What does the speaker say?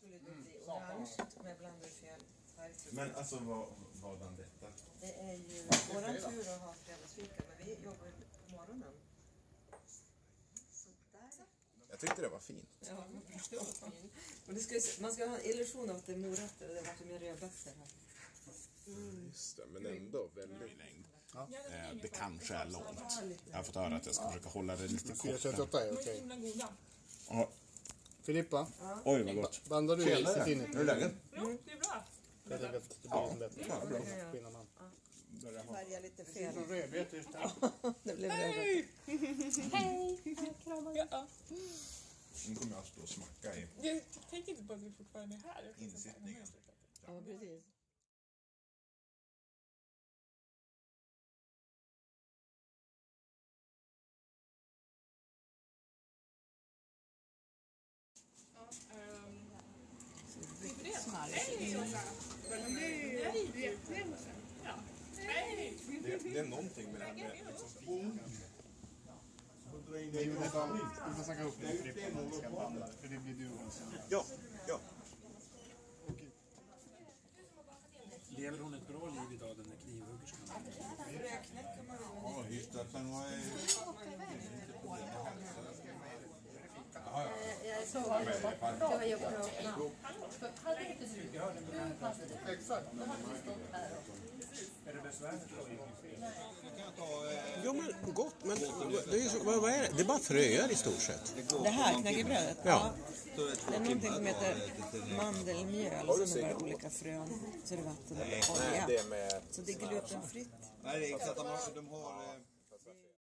skulle det bli orange med blandade färg. Men alltså vadan detta? Det är ju våran tur att ha fredagsfika, men vi jobbar på morgonen. Så där. Jag tyckte det var fint. Ja, det var fint. Och det man ska ha en illusion av att det är morötter och det var mer rödbetor här. Just det, men ändå väldigt längd. Ja. Det kanske är långt. Jag har fått höra att jag ska försöka hålla det lite kort. 438 är okej. Ja. Filippa, Oj, vad gott. bandar du riset in i? Hur är läget? Jo, det är bra. Jag tänker att det blir bättre. Ja, bra. Skillnad man. Färga lite fel. Som rödbetor just där. Det blev rödbetor. Hej! Ja. Nu kommer jag stå och smacka i Jag tänker inte på att vi fortfarande är här. insittningen. Ja, precis. Det är någonting med det här med liksom Vi får snacka ihop det. Filippa ska banda. För det blir du och sen. Ja. Lever hon ett bra liv idag, den där knivhuggerskan? Ja, just det. Sen var jag Jag jobbar Exakt. Är det besvärligt? Jo men gott, men det är ju så, vad är det? Det är bara fröer i stort sett. Det här knäckebrödet? Ja. Det är någonting som heter mandelmjöl som är bara olika frön. Så är det vatten och olja. Så det är glutenfritt. Nej, det är exakt. De har